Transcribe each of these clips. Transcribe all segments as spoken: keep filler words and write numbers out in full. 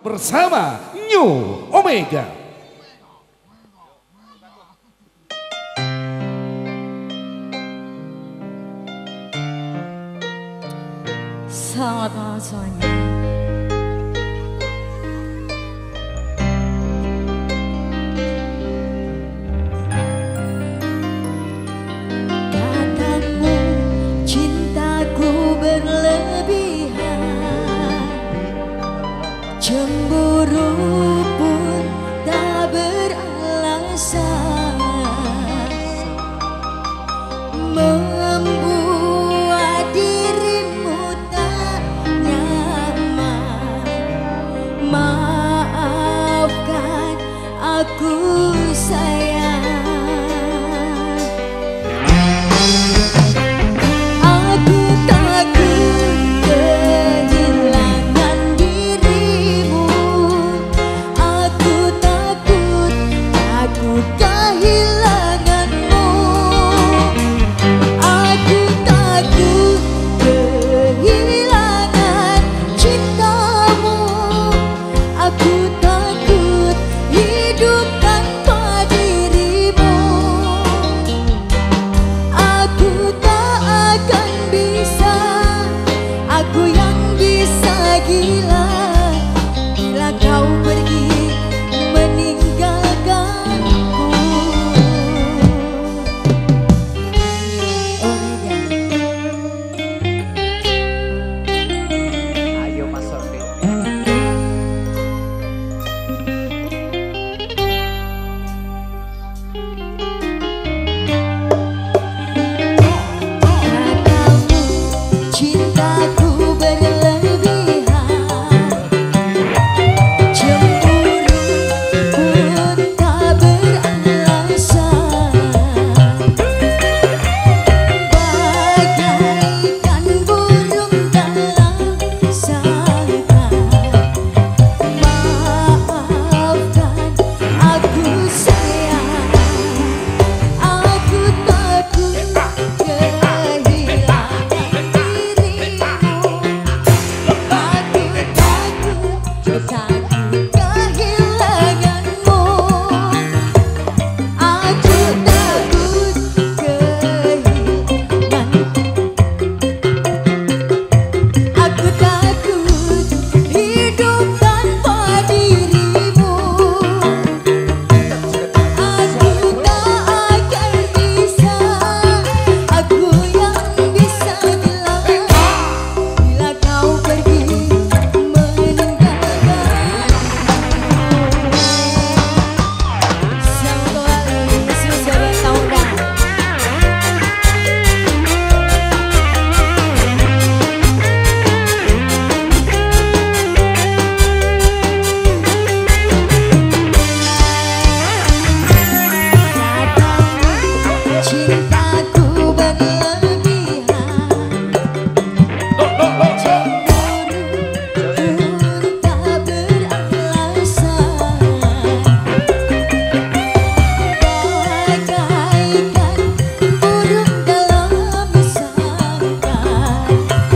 bersama New Omega. Selamat malam semuanya. Katamu cintaku berlebihan, cemburu pun tak beralasan, membuat dirimu tak nyaman. Maafkan aku sayang, aku takut kehilangan dirimu. Aku takut, takut kehilanganmu. Aku takut kehilangan cintamu. Aku takut hidup tanpa dirimu. Aku tak akan bisa, aku yang bisa gila bila kau pergi meninggalkanku. Ayo Mas Sofi. Katamu cintaku berlebihan, cemburu pun tak beralasan, bagaikan burung dalam sangkar. Maafkan aku sayang, aku takut kehilangan dirimu. Aku takut, takut kehilanganmu. Aku takut kehilangan, aku takut hidup tanpa dirimu. Aku tak akan bisa, aku yang bisa gila bila kau pergi meninggalkanku. Selalu sesuai tahun. Cintaku berlebihan, cemburu pun tak beralasan, bagaikan burung dalam sangkar.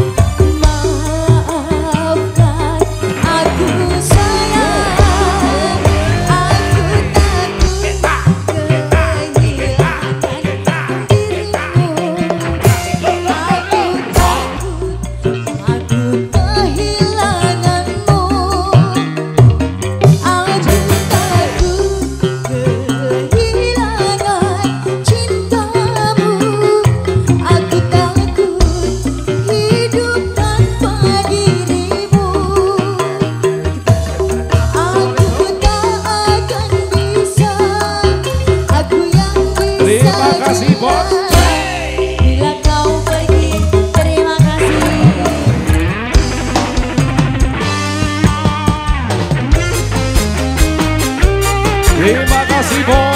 Maafkan aku sayang, aku takut kehilangan dirimu. Aku takut, takut kehilanganmu. Aku takut kehilangan cintamu. Aku takut hidup tanpa dirimu. Aku tak akan bisa, aku yang bisa Terima kasih, Bos. bila kau pergi. Terima kasih. Terima kasih, Bos.